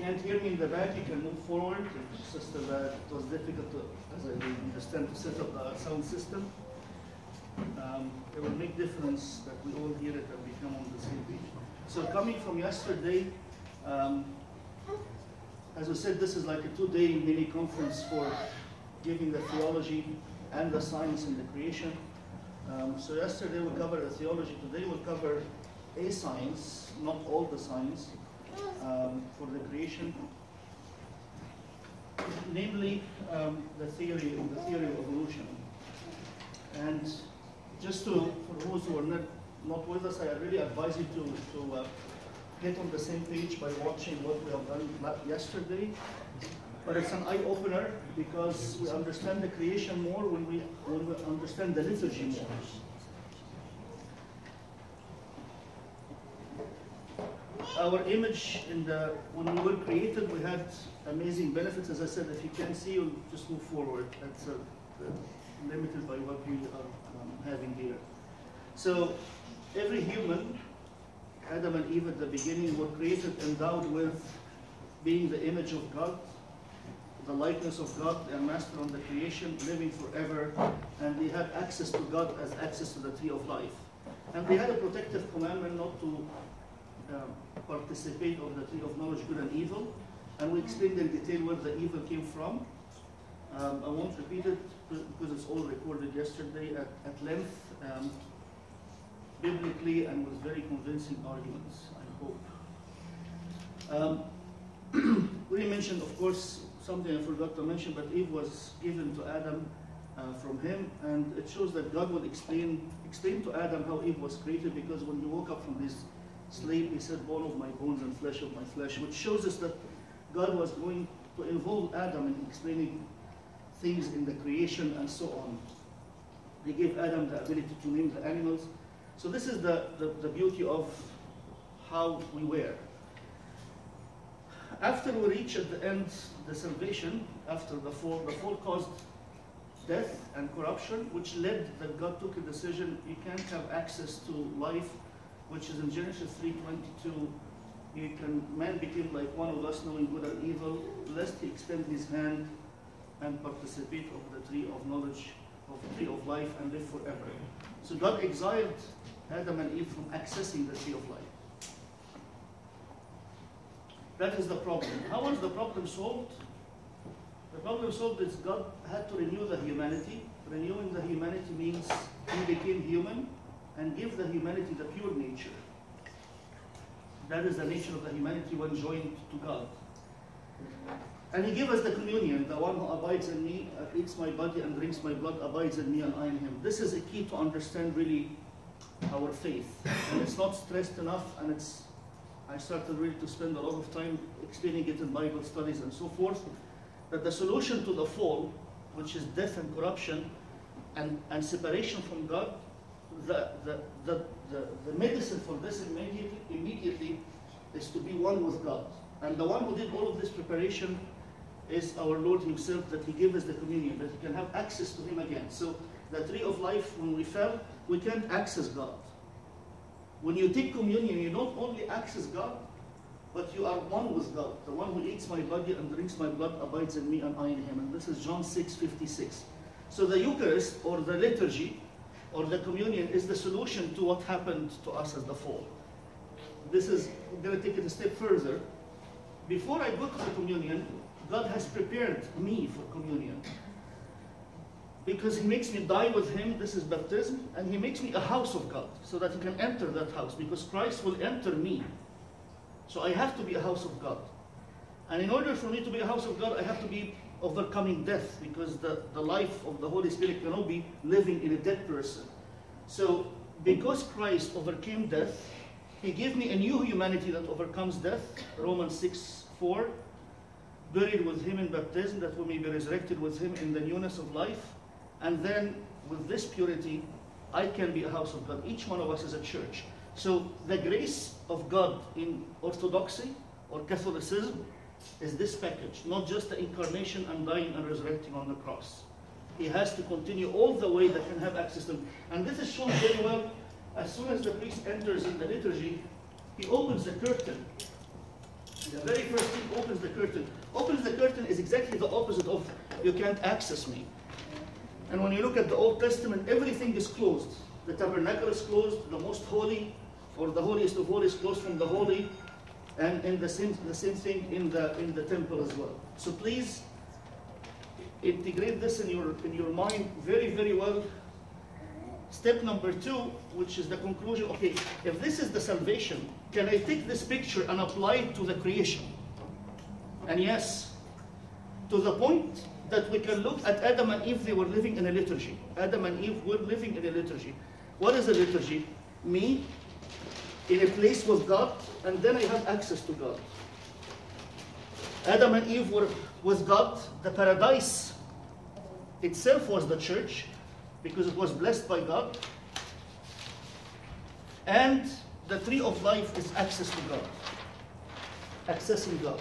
can't hear me in the back, you can move forward. It's just that it was difficult to, as I understand, to set up the sound system. It will make difference that we all hear it and we come on the same page. So coming from yesterday, as I said, this is like a 2-day mini conference for giving the theology and the science in the creation. So yesterday we covered the theology. Today we'll cover a science, not all the science, for the creation, namely the theory of evolution. And just for those who are not with us, I really advise you to get on the same page by watching what we have done yesterday. But it's an eye-opener because we understand the creation more when we understand the liturgy more. Our image when we were created, we had amazing benefits. As I said, if you can't see, you'll just move forward. That's limited by what we are having here. So every human, Adam and Eve at the beginning, were created endowed with being the image of God, the likeness of God, their master on the creation, living forever, and they had access to God as access to the tree of life. And they had a protective commandment not to participate of the tree of knowledge, good and evil. And we explained in detail where the evil came from. I won't repeat it because it's all recorded yesterday at length, biblically and with very convincing arguments, I hope. We mentioned, of course, something I forgot to mention, but Eve was given to Adam from him, and it shows that God would explain to Adam how Eve was created, because when he woke up from his sleep, he said, bone of my bones and flesh of my flesh, which shows us that God was going to involve Adam in explaining things in the creation and so on. He gave Adam the ability to name the animals. So this is the beauty of how we were. After we reach at the end the salvation, after the fall caused death and corruption, which led that God took a decision. You can't have access to life, which is in Genesis 3:22. Man became like one of us, knowing good and evil, lest he extend his hand and participate of the tree of knowledge, of the tree of life, and live forever. So God exiled Adam and Eve from accessing the tree of life. That is the problem. How was the problem solved? The problem solved is God had to renew the humanity. Renewing the humanity means he became human and give the humanity the pure nature. That is the nature of the humanity when joined to God. And he gave us the communion. The one who abides in me, eats my body and drinks my blood, abides in me and I in him. This is a key to understand really our faith. And it's not stressed enough, and I started really to spend a lot of time explaining it in Bible studies and so forth, that the solution to the fall, which is death and corruption and separation from God, the medicine for this immediately is to be one with God. And the one who did all of this preparation is our Lord himself, that he gave us the communion, that we can have access to him again. So the tree of life, when we fell, we can't access God. When you take communion, you not only access God, but you are one with God. The one who eats my body and drinks my blood abides in me and I in him. And this is John 6:56. So the Eucharist, or the liturgy, or the communion, is the solution to what happened to us as the fall. This is, we're going to take it a step further. Before I go to the communion, God has prepared me for communion. Because he makes me die with him, this is baptism, and he makes me a house of God, so that he can enter that house, because Christ will enter me. So I have to be a house of God. And in order for me to be a house of God, I have to be overcoming death, because the life of the Holy Spirit cannot be living in a dead person. So because Christ overcame death, he gave me a new humanity that overcomes death, Romans 6:4, buried with him in baptism, that we may be resurrected with him in the newness of life. And then with this purity, I can be a house of God. Each one of us is a church. So the grace of God in Orthodoxy or Catholicism is this package, not just the incarnation and dying and resurrecting on the cross. He has to continue all the way that can have access to him. And this is shown very well. As soon as the priest enters in the liturgy, he opens the curtain The very first thing opens the curtain. Opens the curtain is exactly the opposite of you can't access me. And when you look at the Old Testament, everything is closed. The tabernacle is closed, the most holy, or the holiest of holies, closed from the holy, and the same thing in the temple as well. So please integrate this in your mind very, very well. Step number 2, which is the conclusion. Okay, if this is the salvation, can I take this picture and apply it to the creation? And yes, to the point that we can look at Adam and Eve, they were living in a liturgy. Adam and Eve were living in a liturgy. What is a liturgy? Me in a place with God, and then I have access to God. Adam and Eve were with God. The paradise itself was the church, because it was blessed by God. And the tree of life is access to God, accessing God.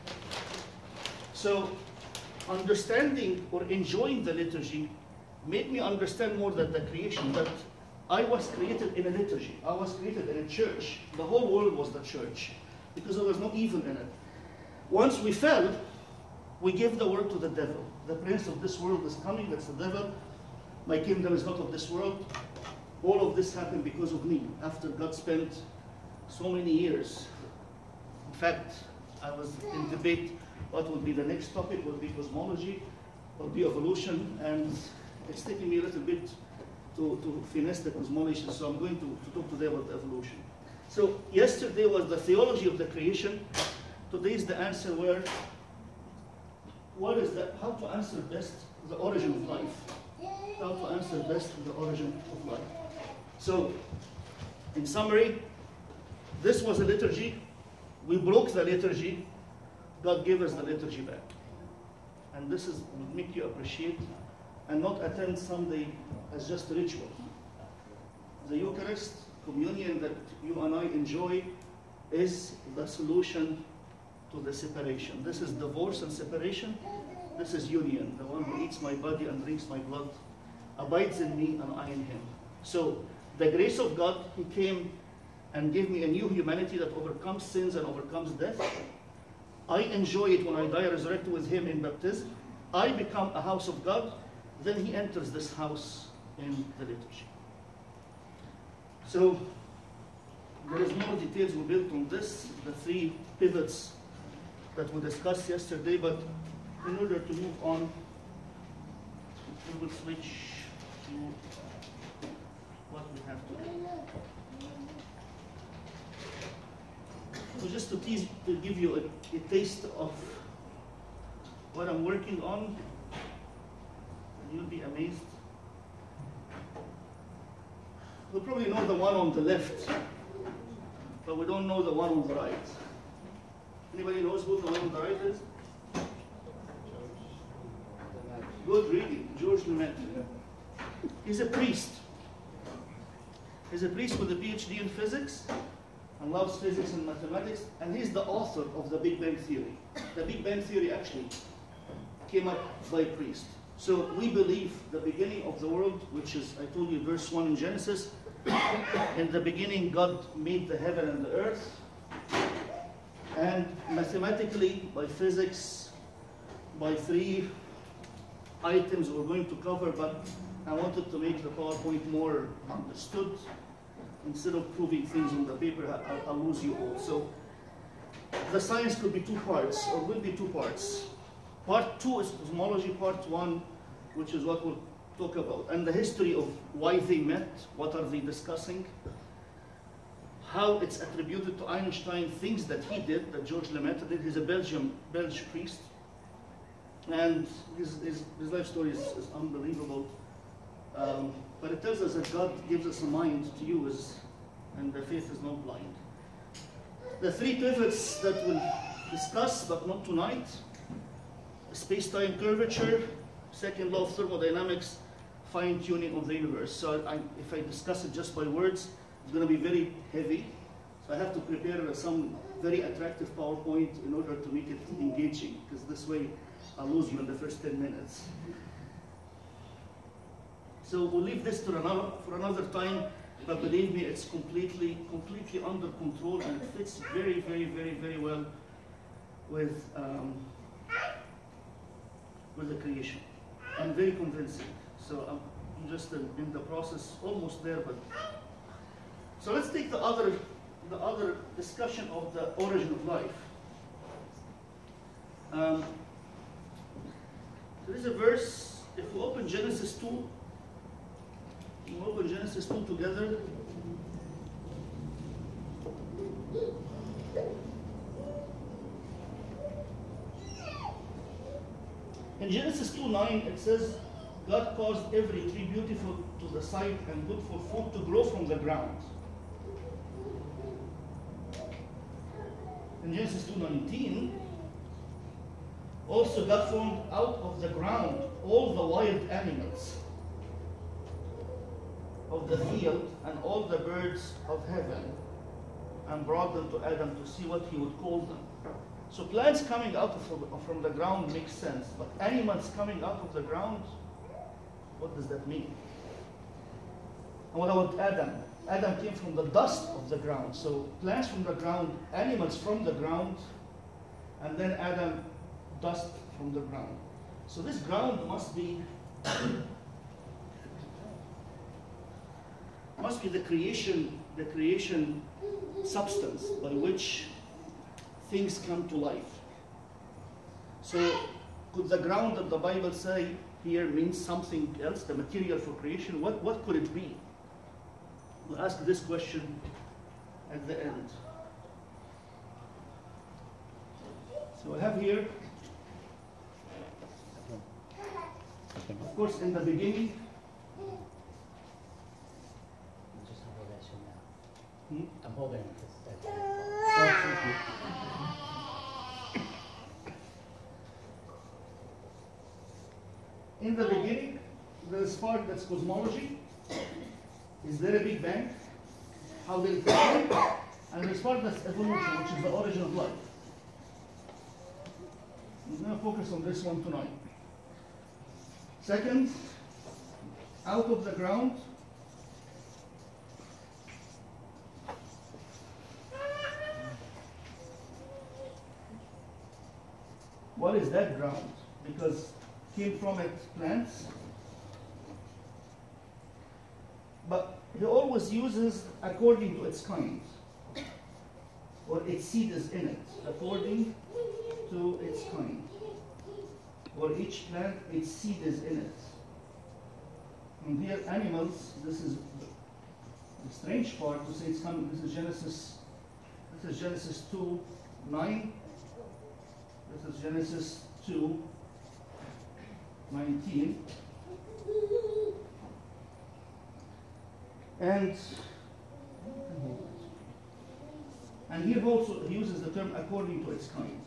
So understanding or enjoying the liturgy made me understand more that the creation, that I was created in a liturgy. I was created in a church. The whole world was the church, because there was no evil in it. Once we fell, we gave the word to the devil. The prince of this world is coming, that's the devil. My kingdom is not of this world. All of this happened because of me, after God spent so many years. In fact, I was in debate what would be the next topic. Would be cosmology, would be evolution, and it's taking me a little bit to finesse the cosmology, so I'm going to talk today about evolution. So yesterday was the theology of the creation. Today is the answer where, how to answer best the origin of life. How to answer best the origin of life. So, in summary, this was a liturgy. We broke the liturgy. God gave us the liturgy back. And this would make you appreciate and not attend Sunday as just a ritual. The Eucharist, communion that you and I enjoy, is the solution to the separation. This is divorce and separation. This is union. The one who eats my body and drinks my blood abides in me and I in him. So the grace of God, he came and gave me a new humanity that overcomes sins and overcomes death. I enjoy it when I die resurrected with him in baptism. I become a house of God. Then he enters this house in the liturgy. So there is more details we built on this, the 3 pivots that we discussed yesterday, but in order to move on, we will switch to what we have today. So just to give you a taste of what I'm working on, and you'll be amazed. We probably know the one on the left, but we don't know the one on the right. Anybody knows who the one on the right is? Good reading, George Lemaître. He's a priest. He's a priest with a PhD in physics and loves physics and mathematics, and he's the author of the Big Bang Theory. The Big Bang Theory actually came up by a priest. So we believe the beginning of the world, which is, I told you, verse 1 in Genesis. In the beginning, God made the heaven and the earth. And mathematically, by physics, by 3 items we're going to cover, but I wanted to make the PowerPoint more understood. Instead of proving things on the paper, I'll lose you all. So the science could be 2 parts, or will be 2 parts. Part 2 is cosmology, part 1, which is what we'll talk about, and the history of why they met, what are they discussing, how it's attributed to Einstein, things that he did, that George Lemaître did. He's a Belgian priest, and his life story is unbelievable. But it tells us that God gives us a mind to use, and the faith is not blind. The 3 pivots that we'll discuss, but not tonight: space-time curvature, second law of thermodynamics, fine-tuning of the universe. So if I discuss it just by words, it's going to be very heavy. So I have to prepare some very attractive PowerPoint in order to make it engaging, because this way I'll lose you in the first 10 minutes. So we'll leave this for another time, but believe me, it's completely under control, and it fits very, very, very, very well with the creation, and very convincing. So I'm just in the process, almost there. But so let's take the other discussion of the origin of life. There is a verse. If we open Genesis 2, we open Genesis 2 together. In Genesis 2:9, it says, God caused every tree beautiful to the sight and good for food to grow from the ground. In Genesis 2:19, also God formed out of the ground all the wild animals of the field and all the birds of heaven and brought them to Adam to see what he would call them. So plants coming out from the ground makes sense, but animals coming out of the ground, what does that mean? And what about Adam? Adam came from the dust of the ground. So plants from the ground, animals from the ground, and then Adam, dust from the ground. So this ground must be the creation substance by which things come to life. So could the ground that the Bible say here means something else, the material for creation? What could it be? We'll ask this question at the end. So I have here, of course, in the beginning, I'm holding this. In the beginning, there is part that's cosmology. Is there a Big Bang? How did it happen? And there is part that's evolution, which is the origin of life. I'm going to focus on this one tonight. Second, out of the ground, what is that ground? Because came from it plants. But he always uses according to its kind, or its seed is in it, according to its kind. Or each plant, its seed is in it. And here, animals, this is the strange part to say it's coming. This is Genesis 2:9. This is Genesis 2:19. And here also he uses the term according to its kind.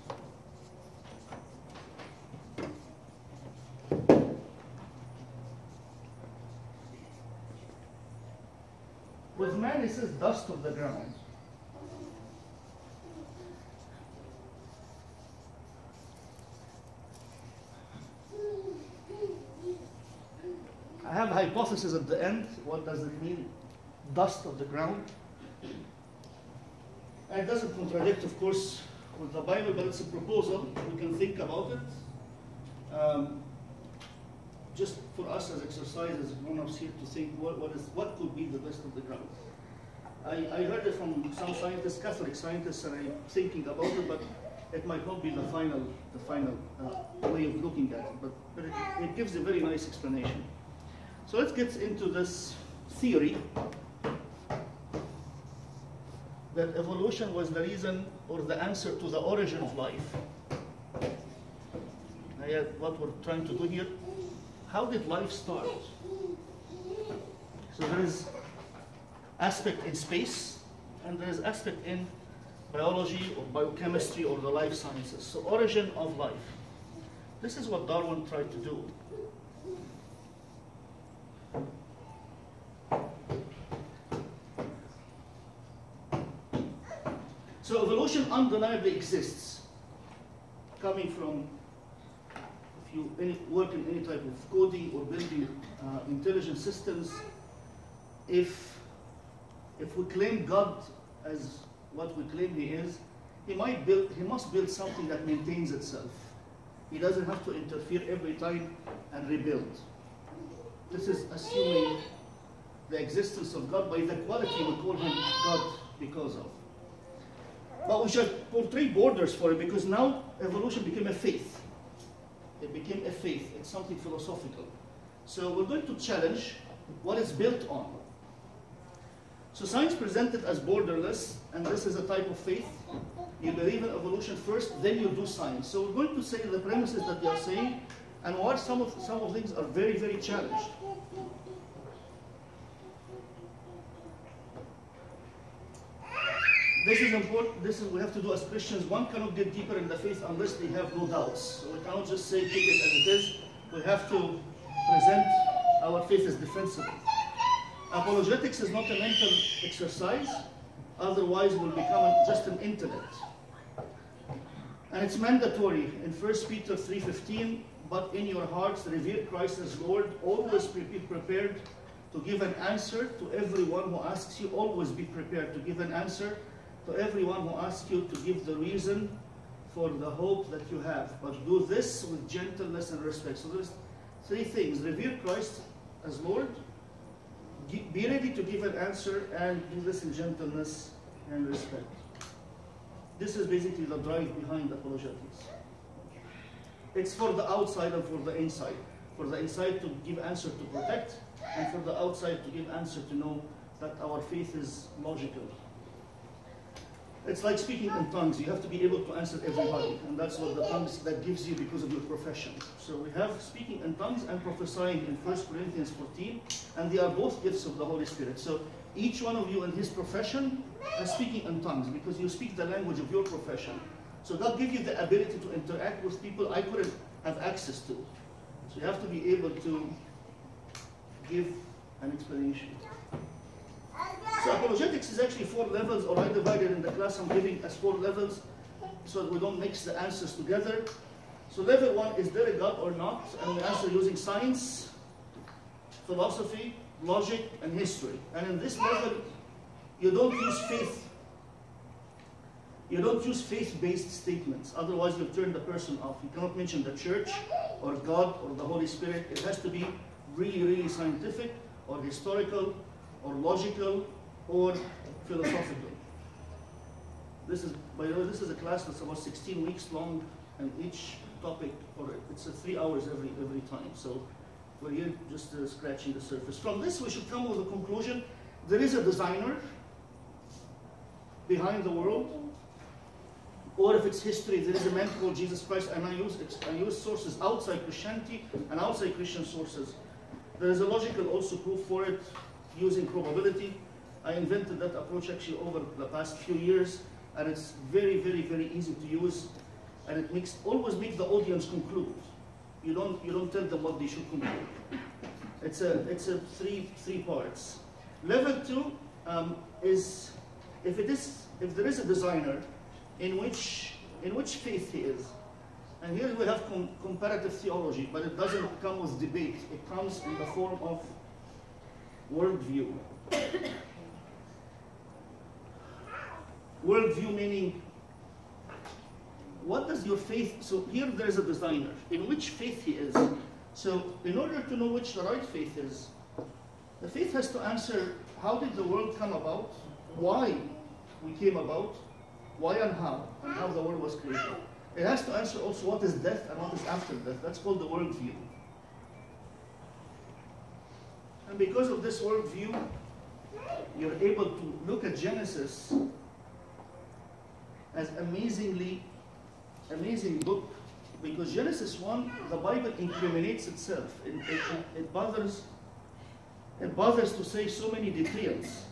With man, it says dust of the ground. I have a hypothesis at the end. What does it mean? Dust of the ground. And it doesn't contradict, of course, with the Bible, but it's a proposal. We can think about it. Just for us as exercise, as grown-ups here, to think what could be the dust of the ground. I heard it from some scientists, Catholic scientists, and I'm thinking about it, but it might not be the final way of looking at it. But it gives a very nice explanation. So let's get into this theory that evolution was the reason or the answer to the origin of life. What we're trying to do here, how did life start? So there is aspect in space, and there is aspect in biology or biochemistry or the life sciences. So origin of life. This is what Darwin tried to do. So evolution undeniably exists, coming from, if you work in any type of coding or building intelligent systems, if we claim God as what we claim he is, he must build something that maintains itself. He doesn't have to interfere every time and rebuild. This is assuming the existence of God by the quality we call him God because of. But we should portray borders for it, because now evolution became a faith. It became a faith. It's something philosophical. So we're going to challenge what it's built on. So science presented as borderless, and this is a type of faith. You believe in evolution first, then you do science. So we're going to say the premises that they are saying, and what some of things are very, very challenged. This is important. We have to do as Christians. One cannot get deeper in the faith unless they have no doubts. So we cannot just say take it as it is. We have to present our faith as defensible. Apologetics is not a mental exercise. Otherwise, it will become just an intellect. And it's mandatory in 1 Peter 3:15. But in your hearts, revere Christ as Lord. Always be prepared to give an answer to everyone who asks you. Always be prepared to give an answer to everyone who asks you, to give the reason for the hope that you have. But do this with gentleness and respect. So there's three things. Revere Christ as Lord. Be ready to give an answer, and do this in gentleness and respect. This is basically the drive behind apologetics. It's for the outside and for the inside. For the inside to give answer to protect, and for the outside to give answer to know that our faith is logical. It's like speaking in tongues. You have to be able to answer everybody, and that's what the tongues that gives you because of your profession. So we have speaking in tongues and prophesying in 1 Corinthians 14, and they are both gifts of the Holy Spirit. So each one of you in his profession is speaking in tongues because you speak the language of your profession. So God gives you the ability to interact with people I couldn't have access to. So you have to be able to give an explanation. So apologetics is actually 4 levels, or I divided in the class I'm giving as 4 levels so that we don't mix the answers together. So level 1 is there a God or not? And we answer using science, philosophy, logic, and history. And in this level, you don't use faith. You don't use faith-based statements. Otherwise, you'll turn the person off. You cannot mention the church or God or the Holy Spirit. It has to be really, really scientific or historical or logical or philosophical. This is, by the way, this is a class that's about 16 weeks long, and each topic, or it's 3 hours every time. So we're here just scratching the surface. From this, we should come with a conclusion. There is a designer behind the world, or if it's history, there is a man called Jesus Christ, and I use sources outside Christianity and outside Christian sources. There is a logical also proof for it using probability. I invented that approach actually over the past few years, and it's very, very, very easy to use, and it always makes the audience conclude. You don't tell them what they should conclude. It's a three parts. Level 2 is if there is a designer in which faith he is. And here we have comparative theology, but it doesn't come with debate. It comes in the form of worldview. Worldview meaning, what does your faith, so here there is a designer, in which faith he is. So in order to know which the right faith is, the faith has to answer, how did the world come about? Why we came about? Why and how the world was created. It has to answer also what is death and what is after death. That's called the worldview. And because of this worldview, you're able to look at Genesis as amazing book, because Genesis 1, the Bible incriminates itself. It bothers to say so many details.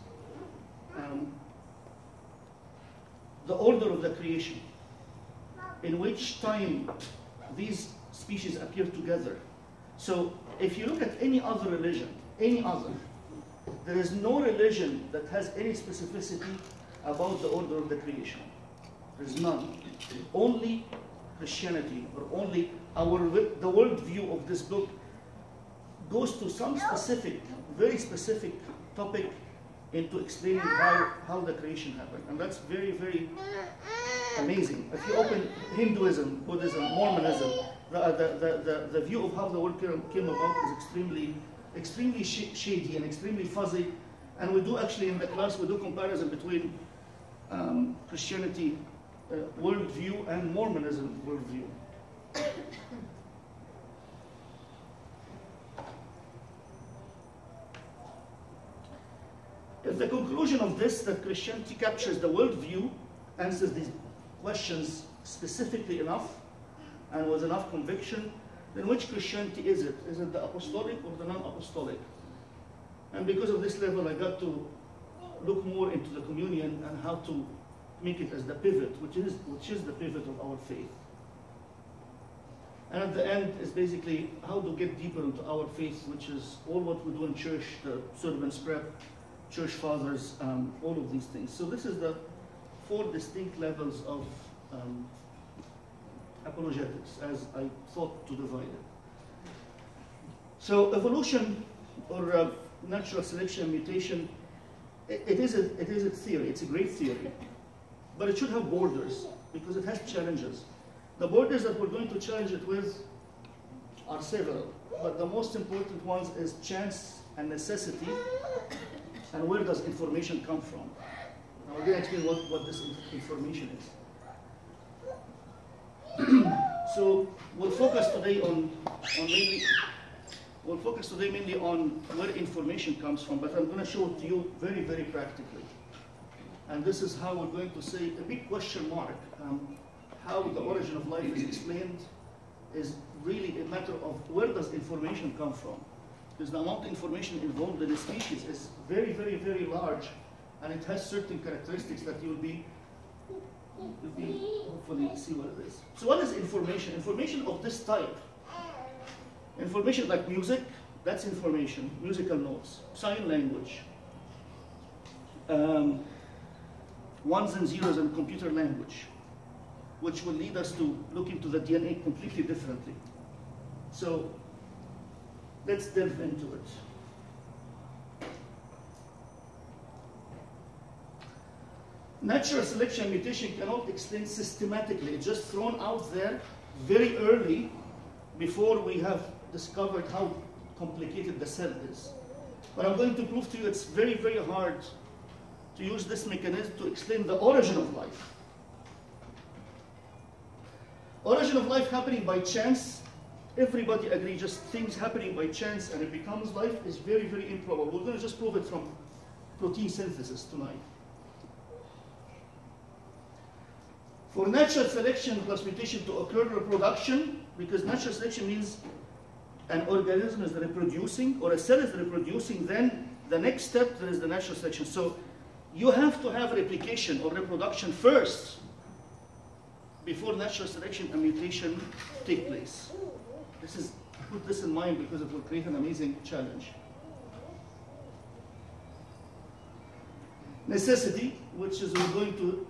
The order of the creation, in which time these species appear together. So if you look at any other religion, there is no religion that has any specificity about the order of the creation. There's none. Only Christianity, or only the worldview of this book goes to some specific, very specific topic into explaining how the creation happened. And that's very, very amazing. If you open Hinduism, Buddhism, Mormonism, the view of how the world came about is extremely shady and extremely fuzzy. And we do actually in the class, we do comparison between Christianity worldview and Mormonism worldview. If the conclusion of this, that Christianity captures the worldview, answers these questions specifically enough, and with enough conviction, then which Christianity is it? Is it the apostolic or the non-apostolic? And because of this level, I got to look more into the communion and how to make it as the pivot, which is the pivot of our faith. And at the end is basically how to get deeper into our faith, which is all what we do in church, the servants prep, church fathers, all of these things. So this is the 4 distinct levels of apologetics, as I thought to divide it. So evolution, or natural selection and mutation, it is a theory. It's a great theory, but it should have borders because it has challenges. The borders that we're going to challenge it with are several, but the most important ones is chance and necessity, and where does information come from. Now we're going to explain what this information is. So we'll focus today mainly on where information comes from, but I'm going to show it to you very, very practically. And this is how we're going to say a big question mark. How the origin of life is explained is really a matter of where does information come from. Because the amount of information involved in a species is very, very, very large, and it has certain characteristics that you'll be hopefully see what it is. So what is information? Information of this type. Information like music, that's information, musical notes, sign language, ones and zeros in computer language, which will lead us to look into the DNA completely differently. So let's delve into it. Natural selection and mutation cannot explain systematically. It's just thrown out there very early before we have discovered how complicated the cell is. But I'm going to prove to you it's very, very hard to use this mechanism to explain the origin of life. Origin of life happening by chance, everybody agrees, just things happening by chance and it becomes life is very, very improbable. We're going to just prove it from protein synthesis tonight. For natural selection plus mutation to occur, reproduction, because natural selection means an organism is reproducing or a cell is reproducing, then the next step there is the natural selection. So you have to have replication or reproduction first before natural selection and mutation take place. Put this in mind because it will create an amazing challenge. Necessity, which is we're going to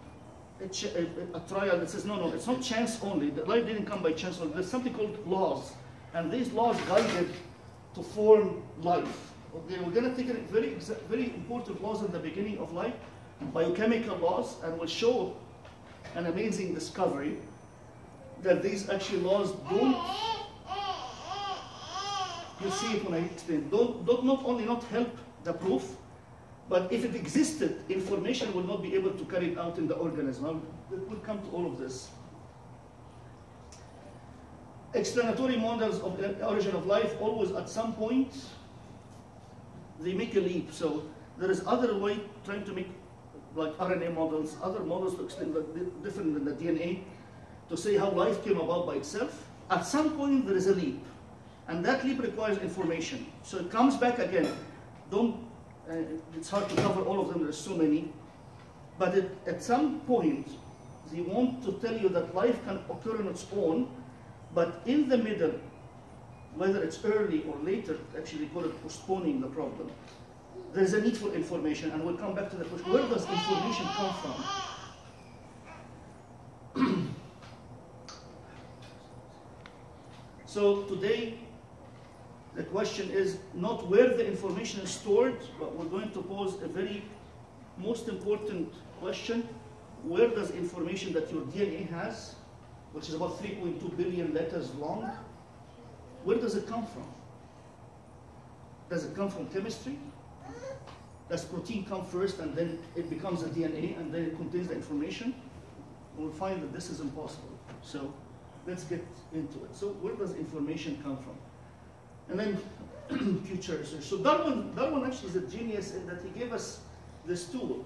a trial that says, no, it's not chance only. The life didn't come by chance only. There's something called laws. And these laws guided to form life. Okay, we're going to take very important laws in the beginning of life, biochemical laws, and we'll show an amazing discovery that these actually laws don't, you'll see it when I explain, don't not only not help the proof, but if it existed, information will not be able to carry it out in the organism. We'll come to all of this. Explanatory models of the origin of life, always at some point, they make a leap. So there is other way trying to make, like RNA models, other models to explain the different than the DNA, to say how life came about by itself. At some point, there is a leap. And that leap requires information. So it comes back again. It's hard to cover all of them, there's so many. But at some point, they want to tell you that life can occur on its own, but in the middle, whether it's early or later, actually they call it postponing the problem. There's a need for information, and we'll come back to the question, where does information come from? So today, the question is not where the information is stored, but we're going to pose a very most important question. where does information that your DNA has, which is about 3.2 billion letters long, where does it come from? Does it come from chemistry? Does protein come first and then it becomes a DNA and then it contains the information? We'll find that this is impossible. So let's get into it. So where does information come from? And then future research. So Darwin actually is a genius in that he gave us this tool.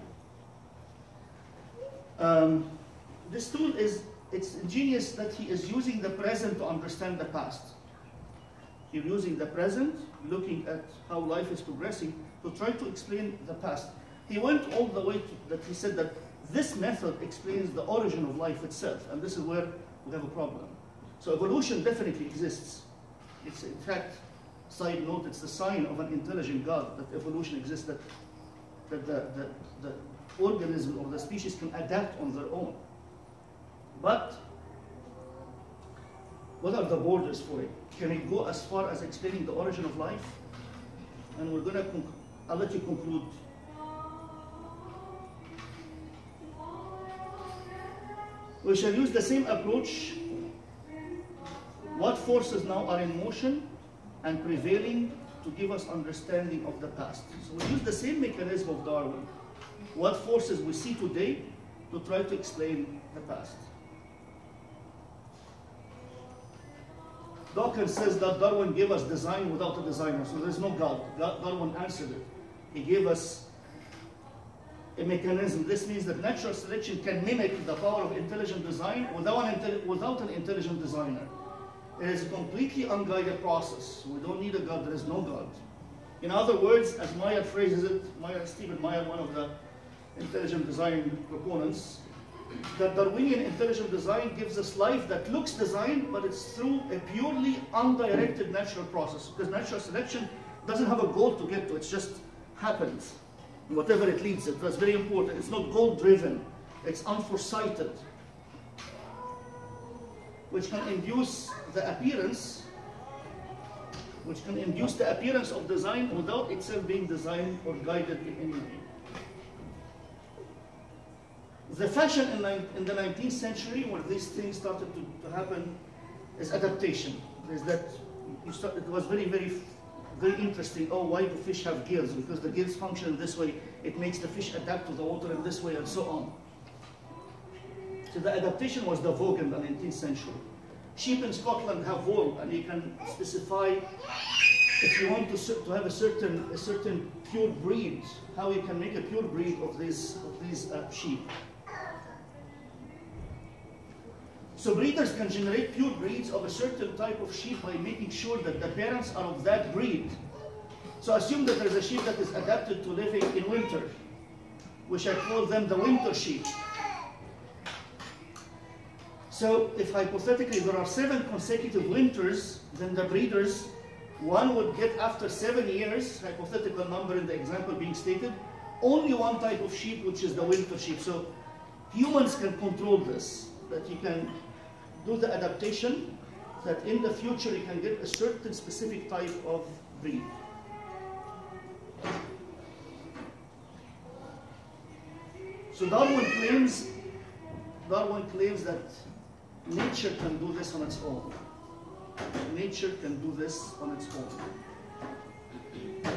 This tool it's ingenious that he is using the present to understand the past. You're using the present, looking at how life is progressing, to try to explain the past. He went all the way to that he said that this method explains the origin of life itself, and this is where we have a problem. So evolution definitely exists. It's in fact, side note, it's the sign of an intelligent God that evolution exists, that the organism or the species can adapt on their own. But what are the borders for it? Can it go as far as explaining the origin of life? And we're going to, I'll let you conclude. We shall use the same approach. What forces now are in motion and prevailing to give us understanding of the past? So we use the same mechanism of Darwin. What forces we see today to try to explain the past. Dawkins says that Darwin gave us design without a designer, so there's no God. Darwin answered it. He gave us a mechanism. This means that natural selection can mimic the power of intelligent design without an intelligent designer. It is a completely unguided process. We don't need a God, there is no God. In other words, as Meyer phrases it, Stephen Meyer, one of the intelligent design proponents, that Darwinian intelligent design gives us life that looks designed, but it's through a purely undirected natural process. Because natural selection doesn't have a goal to get to, it just happens. Whatever it leads it, that's very important. It's not goal-driven, it's unforesighted, which can induce the appearance of design without itself being designed or guided in any way. The fashion in the 19th century, when these things started to happen, is adaptation. Is that it was very, very, very interesting. Oh, why do fish have gills? Because the gills function in this way. It makes the fish adapt to the water in this way, and so on. So the adaptation was the vogue in the 19th century. Sheep in Scotland have wool, and you can specify if you want to have a certain pure breed, how you can make a pure breed of these sheep. So breeders can generate pure breeds of a certain type of sheep by making sure that the parents are of that breed. So assume that there's a sheep that is adapted to living in winter, which I call them the winter sheep. So if hypothetically there are 7 consecutive winters, then the breeders, one would get after 7 years, hypothetical number in the example being stated, only one type of sheep, which is the winter sheep. So humans can control this, that you can do the adaptation, that in the future you can get a certain specific type of breed. So Darwin claims that nature can do this on its own. Nature can do this on its own.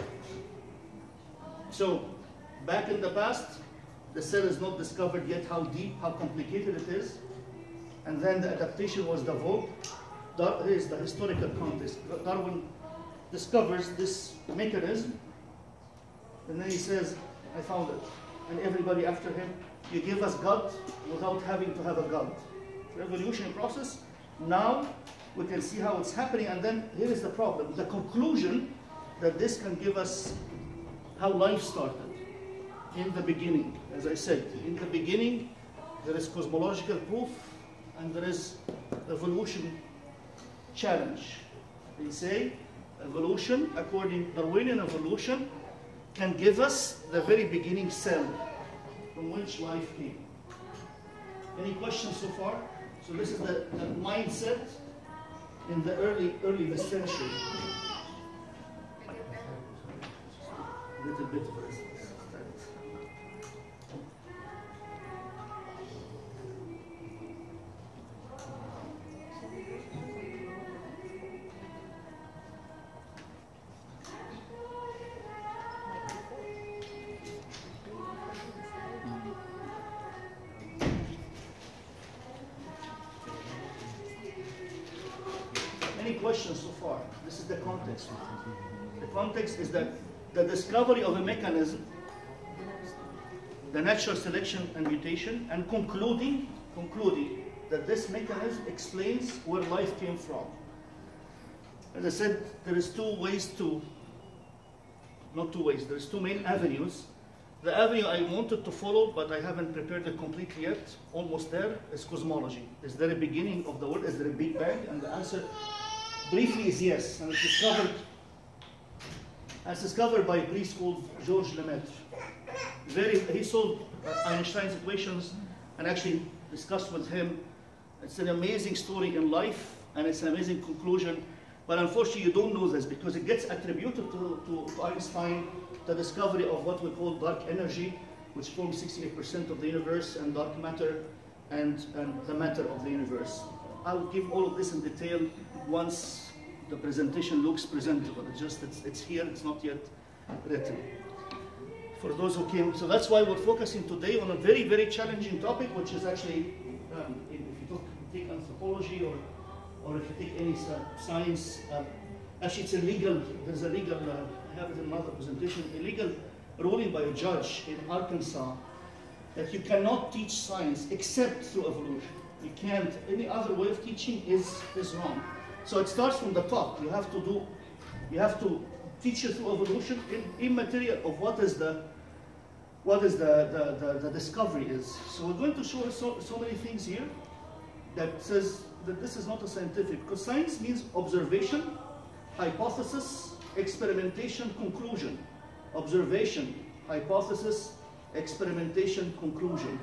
So back in the past, the cell is not discovered yet how deep, how complicated it is. And then the adaptation was the vogue. Here is the historical context. Darwin discovers this mechanism, and then he says, I found it. And everybody after him, you give us God without having to have a God. Revolutionary process. Now we can see how it's happening, and then here is the problem. The conclusion that this can give us how life started. In the beginning, as I said, in the beginning, there is cosmological proof and there is evolution challenge. They say evolution, according to Darwinian evolution, can give us the very beginning cell from which life came. Any questions so far? So this is the mindset in the early this century. A little bit of resistance. questions so far. This is the context. The context is that the discovery of a mechanism, the natural selection and mutation, and concluding that this mechanism explains where life came from. As I said, there's two main avenues. The avenue I wanted to follow, but I haven't prepared it completely yet, almost there, is cosmology. Is there a beginning of the world? Is there a Big Bang? And the answer briefly is yes. And it's discovered by a priest called Georges Lemaitre. He solved Einstein's equations and actually discussed with him. It's an amazing story in life, and it's an amazing conclusion. But unfortunately, you don't know this because it gets attributed to Einstein the discovery of what we call dark energy, which forms 68% of the universe, and dark matter, and the matter of the universe. I'll give all of this in detail once the presentation looks presentable. It's here, it's not yet written. For those who came, so that's why we're focusing today on a very, very challenging topic, which is actually, if you take anthropology or if you take any science, actually it's illegal, there's a legal, I have it in another presentation, illegal ruling by a judge in Arkansas that you cannot teach science except through evolution. You can't, any other way of teaching is wrong. So it starts from the top. You have to teach it through evolution, immaterial of what the discovery is. So we're going to show so many things here that says that this is not a scientific, because science means observation, hypothesis, experimentation, conclusion. Observation, hypothesis, experimentation, conclusion.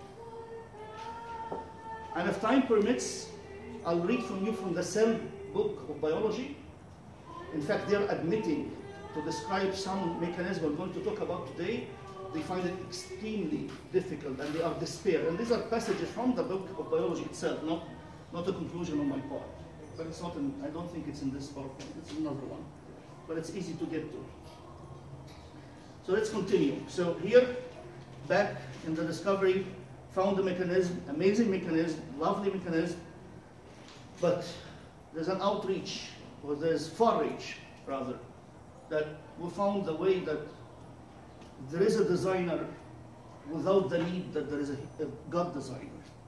And if time permits, I'll read from you from the Cell book of biology. In fact, they're admitting to describe some mechanism we're going to talk about today. They find it extremely difficult and they are despair. And these are passages from the book of biology itself, not a conclusion on my part. But it's not I don't think it's in this PowerPoint, it's another one. But it's easy to get to. So let's continue. So here, back in the discovery, found the mechanism, amazing mechanism, lovely mechanism, but there's an outreach, or there's far reach, rather, that we found the way that there is a designer without the need that there is a God designer.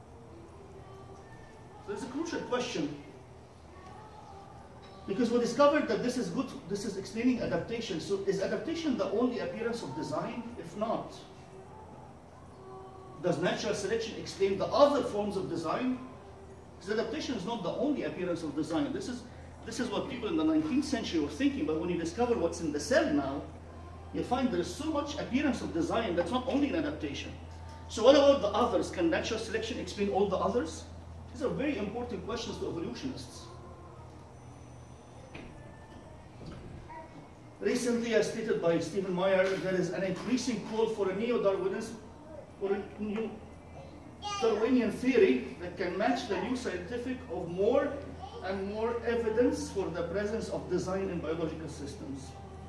So it's a crucial question, because we discovered that this is good, this is explaining adaptation. So is adaptation the only appearance of design? If not, does natural selection explain the other forms of design? Because adaptation is not the only appearance of design. This is what people in the 19th century were thinking, but when you discover what's in the cell now, you find there is so much appearance of design that's not only an adaptation. So what about the others? Can natural selection explain all the others? These are very important questions to evolutionists. Recently, as stated by Stephen Meyer, there is an increasing call for a neo-Darwinism, or a new Darwinian theory that can match the new scientific of more and more evidence for the presence of design in biological systems.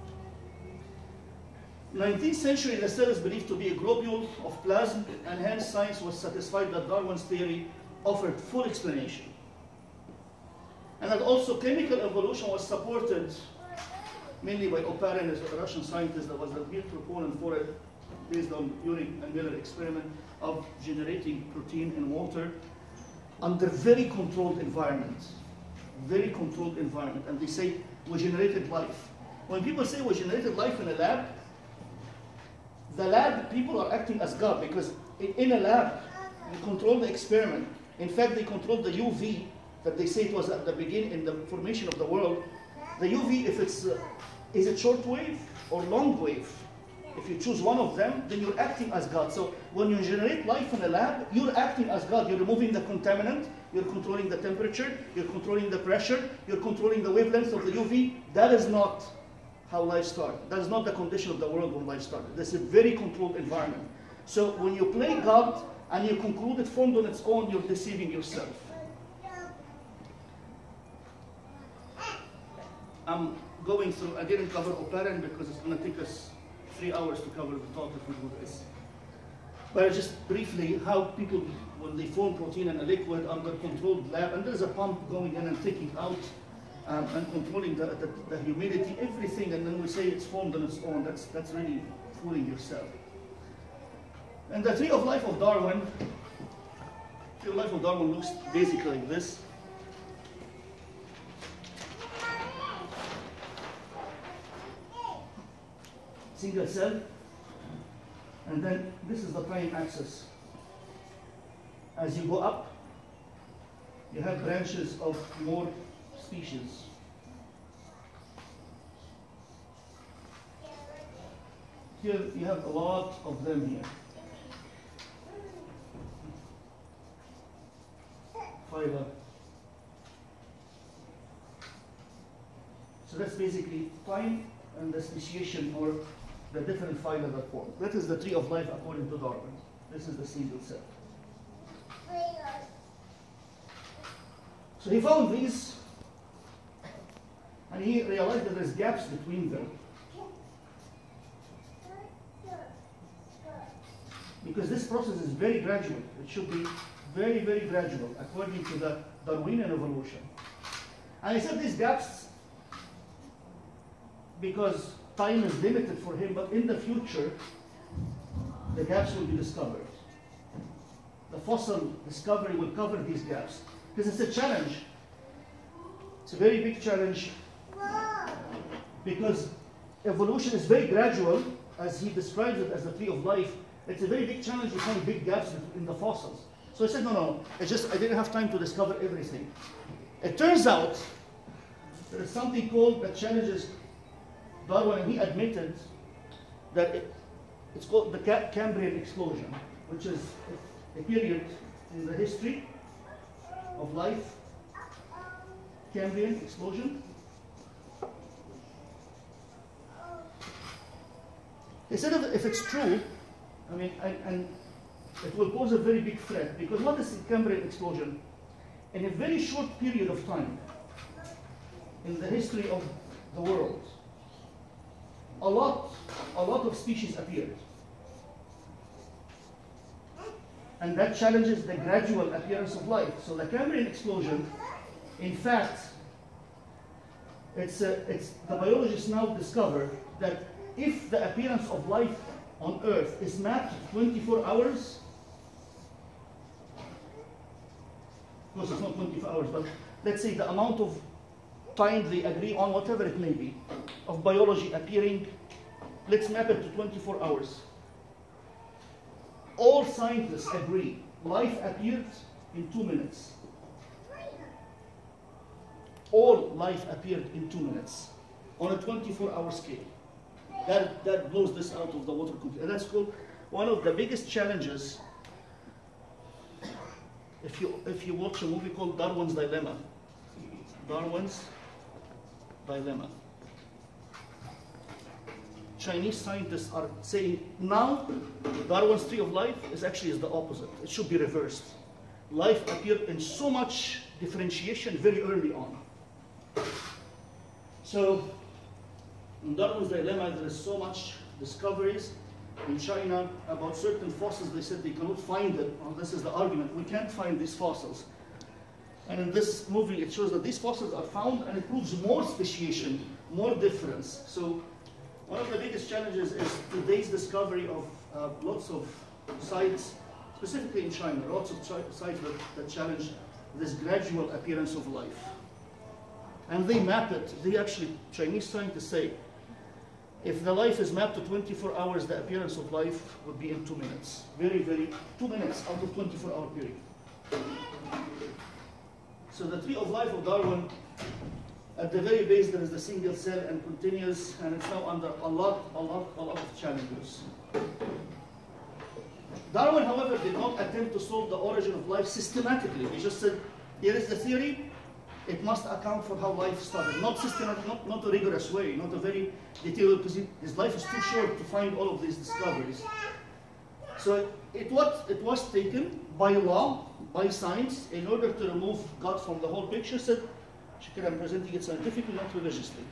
19th century, the cell is believed to be a globule of plasma, and hence science was satisfied that Darwin's theory offered full explanation. And that also chemical evolution was supported mainly by Oparin, a Russian scientist that was the real proponent for it, based on Urey and Miller experiment of generating protein in water under very controlled environment. Very controlled environment. And they say we generated life. When people say we generated life in a lab, the lab people are acting as God, because in a lab you control the experiment. In fact, they control the UV that they say it was at the beginning in the formation of the world. The UV, if it's is it short wave or long wave? If you choose one of them, then you're acting as God. So when you generate life in a lab, you're acting as God. You're removing the contaminant, you're controlling the temperature, you're controlling the pressure, you're controlling the wavelength of the UV. That is not how life started. That is not the condition of the world when life started. This is a very controlled environment. So when you play God and you conclude it formed on its own, you're deceiving yourself. I'm going through, I didn't cover Oparin because it's going to take us 3 hours to cover the talk if we do this. But just briefly, how people, when they form protein in a liquid under controlled lab, and there's a pump going in and taking out and controlling the humidity, everything, and then we say it's formed on its own. That's really fooling yourself. And the tree of life of Darwin, looks basically like this. Single cell, and then this is the time axis. As you go up, you have branches of more species. Here you have a lot of them here. Phyla. So that's basically time and the speciation, or the different phyla that form. That is the tree of life according to Darwin. This is the single cell. So he found these, and he realized that there's gaps between them. Because this process is very gradual. It should be very, very gradual according to the Darwinian evolution. And he said these gaps, because time is limited for him, but in the future, the gaps will be discovered. The fossil discovery will cover these gaps. Because it's a challenge. It's a very big challenge. Because evolution is very gradual, as he describes it as the tree of life. It's a very big challenge to find big gaps in the fossils. So I said, no, it's just I didn't have time to discover everything. It turns out there is something called that challenges Darwin, and he admitted that it's called the Cambrian explosion, which is a period in the history of life. Cambrian explosion. He said if it's true, I mean, and it will pose a very big threat, because what is the Cambrian explosion? In a very short period of time in the history of the world, a lot of species appeared. And that challenges the gradual appearance of life. So the Cambrian explosion, in fact, the biologists now discover that if the appearance of life on Earth is mapped 24 hours, of course it's not 24 hours, but let's say the amount of time they agree on, whatever it may be, of biology appearing, let's map it to 24 hours. All scientists agree life appeared in 2 minutes. All life appeared in 2 minutes on a 24-hour scale. That blows this out of the water completely. And that's called one of the biggest challenges. If you watch a movie called Darwin's Dilemma, Darwin's Dilemma, Chinese scientists are saying now Darwin's tree of life is the opposite. It should be reversed. Life appeared in so much differentiation very early on. So in Darwin's Dilemma, there is so much discoveries in China about certain fossils. They said they cannot find them. Well, this is the argument. We can't find these fossils. And in this movie, it shows that these fossils are found, and it proves more speciation, more difference. So one of the biggest challenges is today's discovery of lots of sites, specifically in China, lots of sites that challenge this gradual appearance of life. And they map it. Chinese scientists say, if the life is mapped to 24 hours, the appearance of life would be in 2 minutes. 2 minutes out of 24-hour period. So the tree of life of Darwin, at the very base there is the single cell and continuous, and it's now under a lot of challenges. Darwin, however, did not attempt to solve the origin of life systematically. He just said, here is the theory, it must account for how life started. Not systematic, not a rigorous way, not a very detailed, because his life is too short to find all of these discoveries. So it was taken by law, by science, in order to remove God from the whole picture. Said, Shakir, I'm presenting it scientifically, not religiously.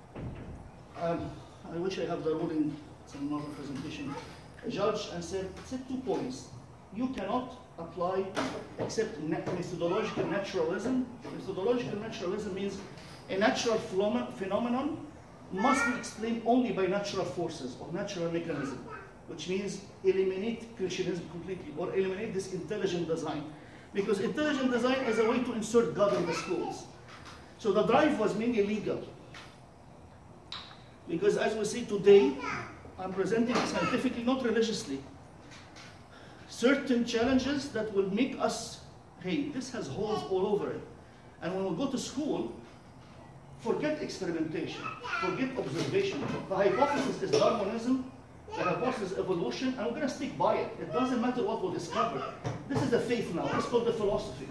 I wish I have the ruling, it's another presentation. A judge said 2 points. You cannot apply except methodological naturalism. Methodological naturalism means a natural phenomenon must be explained only by natural forces or natural mechanism, which means eliminate creationism completely or eliminate this intelligent design. Because intelligent design is a way to insert God in the schools. So the drive was mainly legal. Because as we see today, I'm presenting scientifically, not religiously, certain challenges that will make us, hey, this has holes all over it. And when we go to school, forget experimentation, forget observation. The hypothesis is Darwinism, the hypothesis is evolution, and we're going to stick by it. It doesn't matter what we discover. This is the faith now. It's called the philosophy.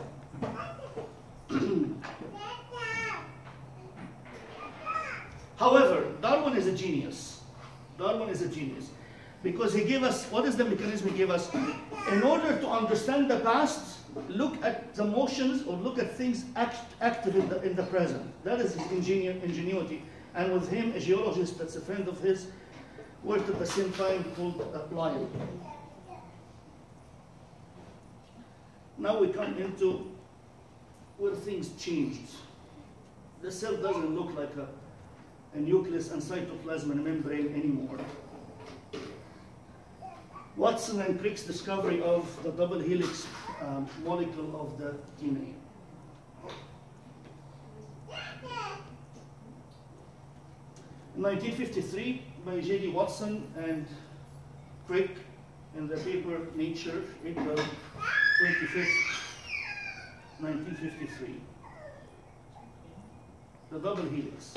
However, Darwin is a genius. Darwin is a genius. Because he gave us, what is the mechanism he gave us? In order to understand the past, look at the motions or look at things active in the present. That is his ingenuity. And with him, a geologist that's a friend of his, worked at the same time called Lyell. Now we come into where things changed. The cell doesn't look like a nucleus and cytoplasm and membrane anymore. Watson and Crick's discovery of the double helix molecule of the DNA. In 1953, by J.D. Watson and Crick in the paper Nature, April 25th, 1953. The double helix.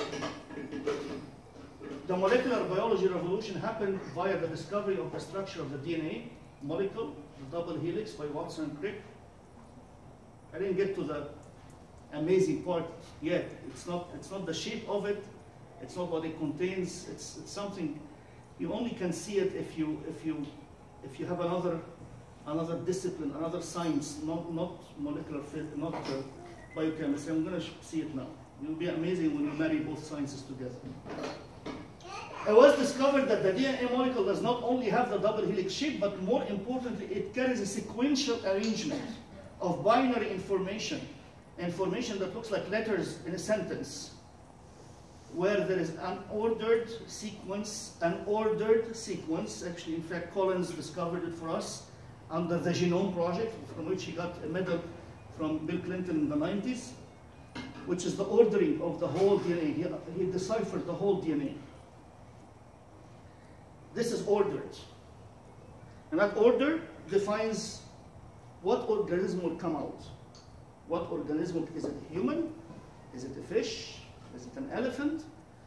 The molecular biology revolution happened via the discovery of the structure of the DNA molecule, the double helix by Watson and Crick. I didn't get to the amazing part yet. It's not the shape of it. It's not what it contains. It's something you only can see it if you have another discipline, another science, not molecular physics, not biochemistry. I'm going to see it now. It will be amazing when you marry both sciences together. It was discovered that the DNA molecule does not only have the double helix shape, but more importantly, it carries a sequential arrangement of binary information that looks like letters in a sentence, where there is an ordered sequence. Actually, in fact, Collins discovered it for us under the Genome Project, from which he got a medal from Bill Clinton in the 90s, which is the ordering of the whole DNA. He deciphered the whole DNA. This is ordered. And that order defines what organism will come out. What organism, is it a human? Is it a fish? Is it an elephant?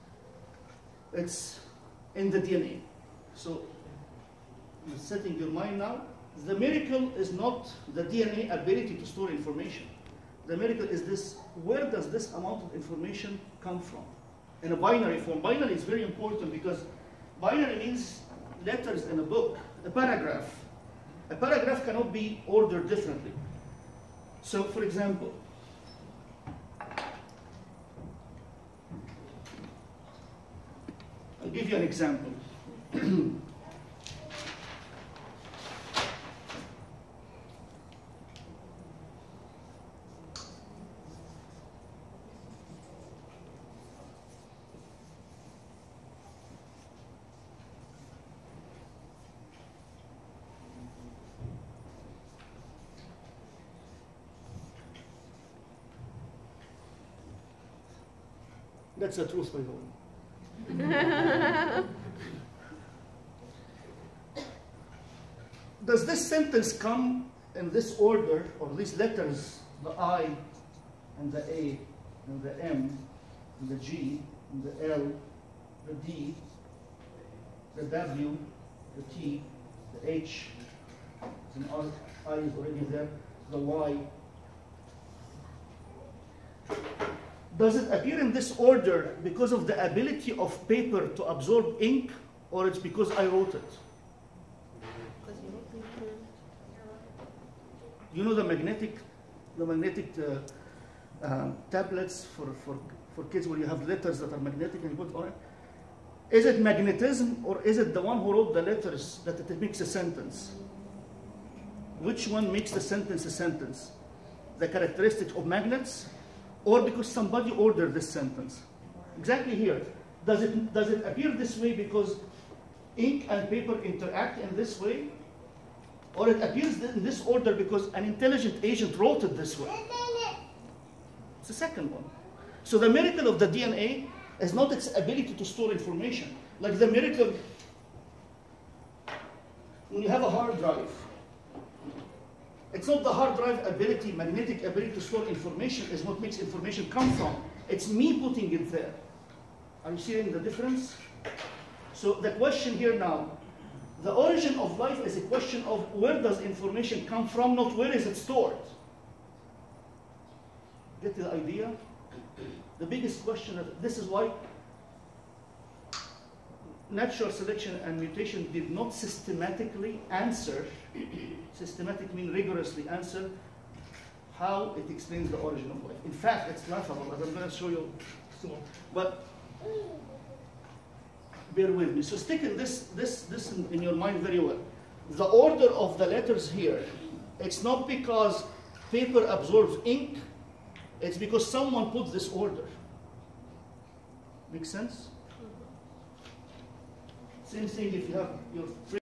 It's in the DNA. So, you're setting your mind now. The miracle is not the DNA ability to store information. The miracle is this: where does this amount of information come from? In a binary form. Binary is very important because binary means letters in a book, a paragraph. A paragraph cannot be ordered differently. So, for example, I'll give you an example. That's the truth, by the way. Does this sentence come in this order, or these letters, the I, and the A, and the M, and the G, and the L, the D, the W, the T, the H, and I is already there, the Y. Does it appear in this order because of the ability of paper to absorb ink, or it's because I wrote it? You know the magnetic tablets for kids where you have letters that are magnetic and you put on it? Is it magnetism, or is it the one who wrote the letters that it makes a sentence? Which one makes the sentence a sentence? The characteristics of magnets, or because somebody ordered this sentence. Exactly here. Does it appear this way because ink and paper interact in this way? Or it appears in this order because an intelligent agent wrote it this way? It's the second one. So the miracle of the DNA is not its ability to store information. Like the miracle, when you have a hard drive, it's not the hard drive ability, magnetic ability to store information is what makes information come from. It's me putting it there. Are you seeing the difference? So the question here now, the origin of life is a question of where does information come from, not where is it stored. Get the idea? The biggest question, this is why natural selection and mutation did not systematically answer, systematic means rigorously answer, how it explains the origin of life. In fact, it's laughable, as I'm going to show you soon. But bear with me. So stick this in your mind very well. The order of the letters here, it's not because paper absorbs ink, it's because someone put this order. Make sense? Same thing if you have your